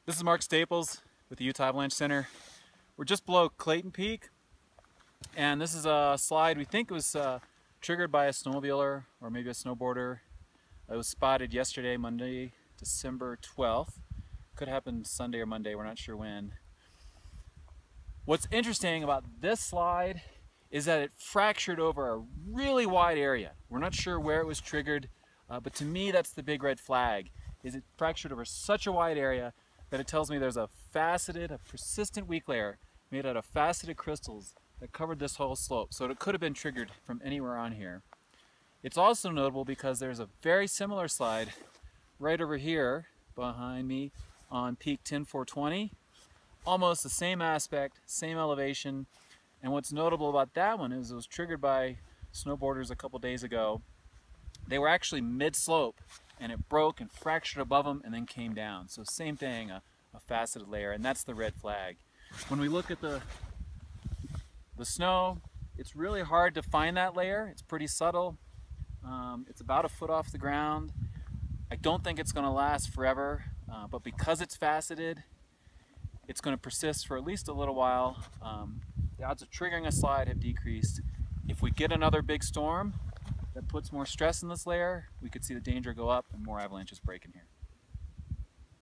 This is Mark Staples with the Utah Avalanche Center. We're just below Clayton Peak, and this is a slide we think was triggered by a snowmobiler or maybe a snowboarder. It was spotted yesterday, Monday, December 12th. Could happen Sunday or Monday, we're not sure when. What's interesting about this slide is that it fractured over a really wide area. We're not sure where it was triggered, but to me that's the big red flag, is it fractured over such a wide area that it tells me there's a persistent weak layer made out of faceted crystals that covered this whole slope. So it could have been triggered from anywhere on here. It's also notable because there's a very similar slide right over here behind me on Peak 10420. Almost the same aspect, same elevation. And what's notable about that one is it was triggered by snowboarders a couple days ago. They were actually mid-slope, and it broke and fractured above them and then came down. So same thing, a faceted layer, and that's the red flag. When we look at the snow, it's really hard to find that layer. It's pretty subtle. It's about a foot off the ground. I don't think it's going to last forever, but because it's faceted, it's going to persist for at least a little while. The odds of triggering a slide have decreased. If we get another big storm that puts more stress in this layer, we could see the danger go up and more avalanches break in here.